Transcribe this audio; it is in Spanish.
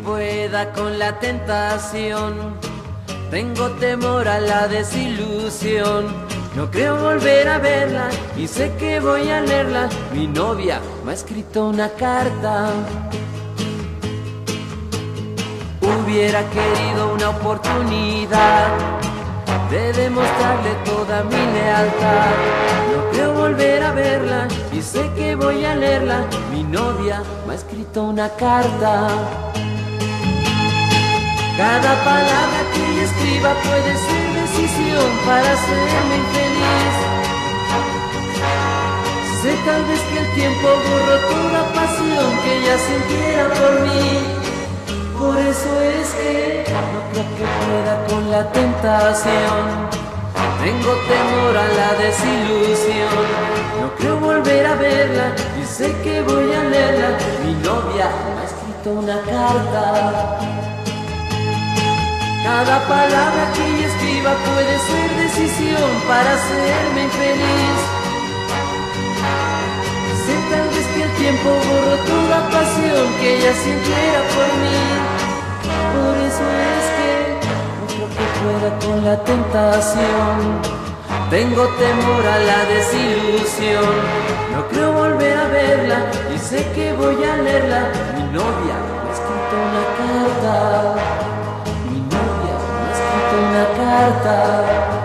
pueda con la tentación. Tengo temor a la desilusión. No creo volver a verla y sé que voy a leerla. Mi novia me ha escrito una carta. Hubiera querido una oportunidad de demostrarle toda mi lealtad. No creo volver a verla y sé que voy a leerla. Mi novia me ha escrito una carta. Cada palabra que ella escriba puede ser decisión para hacerme infeliz. Sé tal vez que el tiempo borró toda pasión que ella sintiera por mí. Por eso es que no creo que pueda con la tentación. Tengo temor a la desilusión. No creo volver a verla y sé que voy a leerla. Mi novia me ha escrito una carta. Cada palabra que ella escriba puede ser decisión para hacerme infeliz. Sé tal vez que el tiempo borró toda pasión que ella sintiera por mí. Por eso es que no creo que pueda con la tentación. Tengo temor a la desilusión. No creo volver a verla y sé que voy a leerla. Mi novia me ha escrito una carta. Mi novia me ha escrito una carta.